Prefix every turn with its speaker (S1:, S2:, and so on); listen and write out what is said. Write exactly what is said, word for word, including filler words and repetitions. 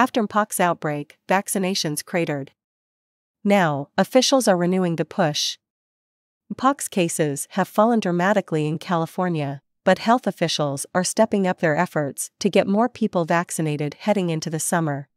S1: After Mpox outbreak, vaccinations cratered. Now, officials are renewing the push. Mpox cases have fallen dramatically in California, but health officials are stepping up their efforts to get more people vaccinated heading into the summer.